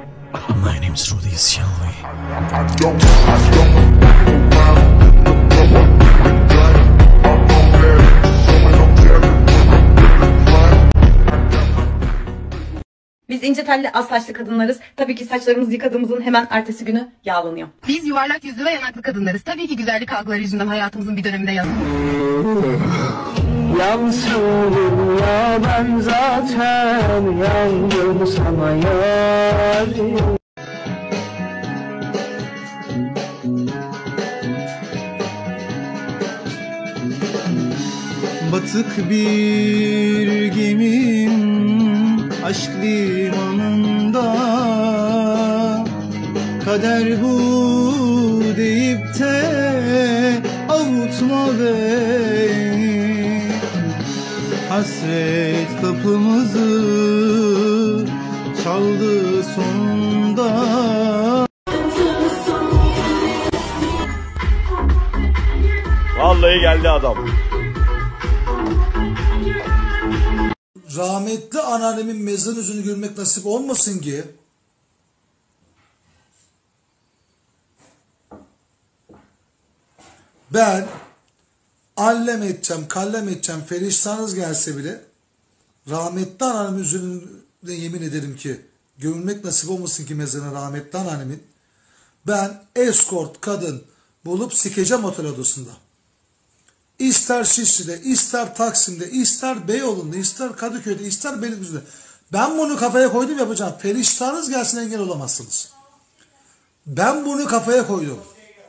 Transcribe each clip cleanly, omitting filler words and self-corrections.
My name's Rudy Shelby. Biz ince telli az saçlı kadınlarız. Tabii ki saçlarımızı yıkadığımızın hemen ertesi günü yağlanıyor. Biz yuvarlak yüzlü ve yanaklı kadınlarız. Tabii ki güzellik algıları yüzünden hayatımızın bir döneminde yanılıyor. Yansın ya ben zaten yandım sana yar. Batık bir gemim aşk limanında, kader bu deyip de avutma beni. Hasret kapımızı çaldı sonunda. Vallahi geldi adam. Rahmetli anneannemin mezar yüzünü görmek nasip olmasın ki ben allem edeceğim, kallem edeceğim, feriştahınız gelse bile rahmetli anneannemin yüzüne yemin ederim ki gömülmek nasip olmasın ki mezarına rahmetli anneannemin, ben escort kadın bulup sikeceğim otel odasında. İster Şişli'de, ister Taksim'de, ister Beyoğlu'nda, ister Kadıköy'de, ister Beylikdüzü'de. Ben bunu kafaya koydum, yapacağım. Periştahınız gelsin, engel olamazsınız. Ben bunu kafaya koydum.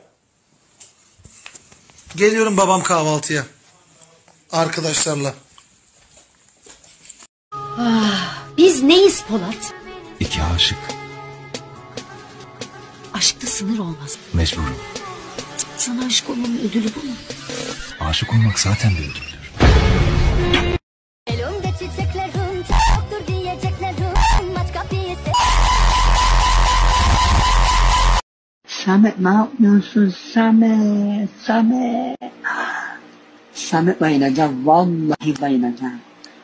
Geliyorum babam kahvaltıya. Arkadaşlarla. Biz neyiz Polat? İki aşık. Aşkta sınır olmaz. Mecburum. Sana aşık olmanın ödülü bu mu? Aşık olmak zaten bir ödüldür. Elimde çiçeklerim, yoktur diyeceklerim, aç kapıyı Samet ne yapıyorsun Samet? Samet. Samet bayılacağım. Vallahi bayılacağım.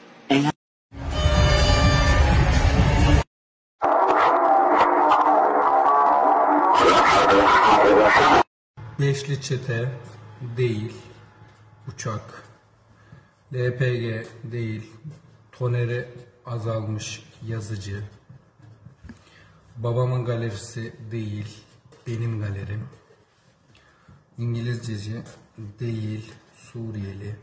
Beşli çete değil, uçak. LPG değil, toneri azalmış yazıcı. Babamın galerisi değil, benim galerim. İngilizceci değil, Suriyeli.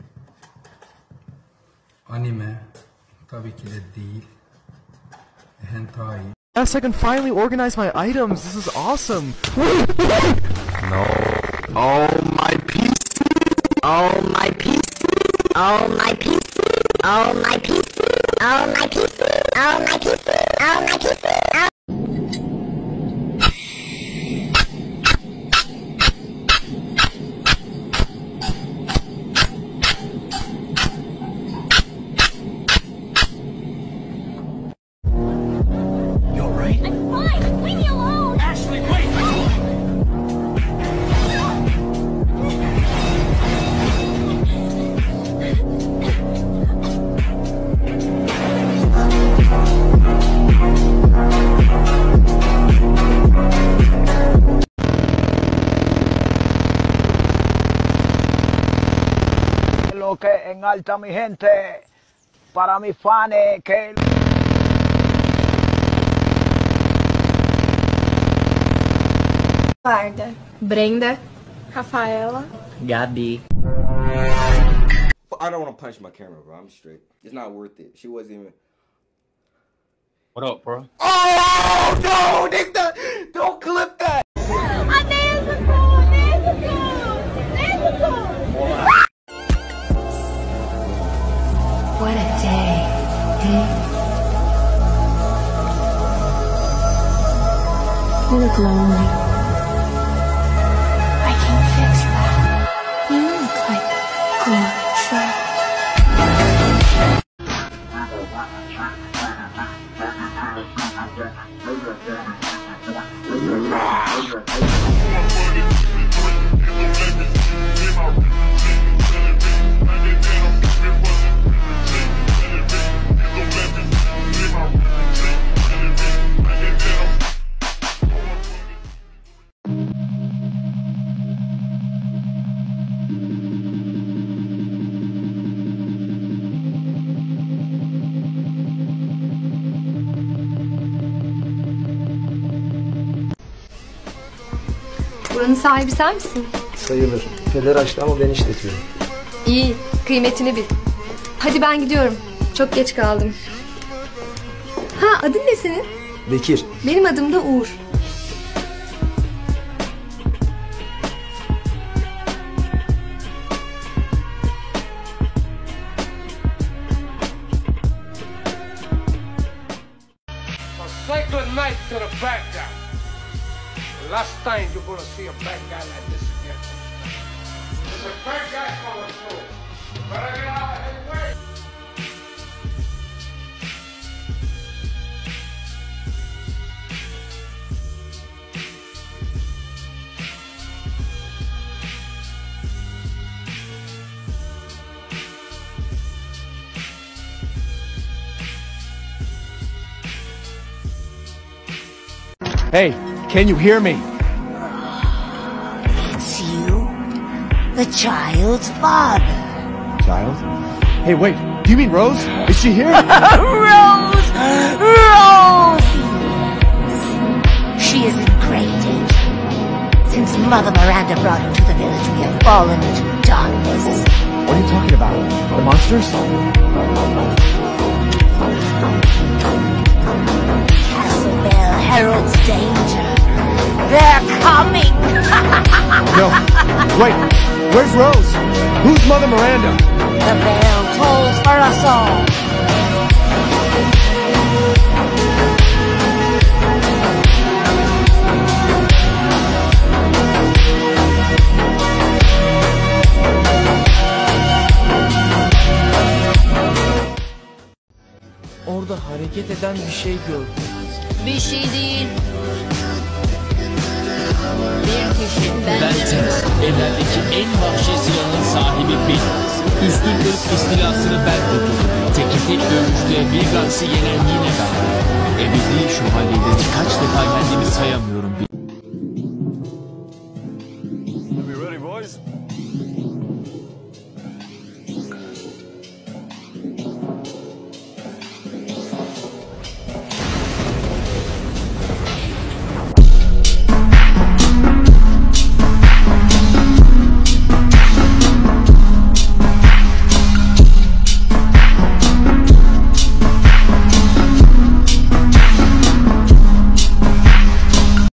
Anime tabii ki de değil. Hentai. Yes, I can finally organize my items. This is awesome. No. Oh my PC. Oh my PC. Oh my PC, oh my PC, oh my PC, oh my PC, oh my PC, oh. You're right. I'm fine, leave me alone. Ashley, wait! Lo que en alta mi gente, para mis fans que... Varda, Brenda, Rafaela, Gabi. I don't want to punch my camera, bro. I'm straight. It's not worth it. She wasn't even. What up, bro? Oh no, nigga! Don't clip that. What a day. You look lonely. I can fix that. You look like a good track. Buranın sahibi sen misin? Sayılır. Peder açtı ama ben işletiyorum. İyi, kıymetini bil. Hadi ben gidiyorum. Çok geç kaldım. Ha, adın ne senin? Bekir. Benim adım da Uğur. Say good night to the bad guy. The last time you're gonna see a bad guy like this again. There's a bad guy coming through. Better get out of his way. Hey, can you hear me? It's you, the child's father. Child? Hey, wait, do you mean Rose? Is she here? Rose! Rose! She is in great danger. Since Mother Miranda brought her to the village, we have fallen into darkness. What are you talking about? The monsters? Castle Bell heralds danger. They're coming! No, wait, where's Rose? Who's Mother Miranda? The bell tolls for us all. Orada hareket eden bir şey gördüm. Bir şey değil. Bir kişi Ben Tex, evrendeki en vahşi silahın sahibi benim. Üstün ırk istilasını ben durdurdum. Teke tek dövüşte bir Gax'ı yenen yine ben. Ebedi şu haliyle kaç defa kendimi sayamıyorum.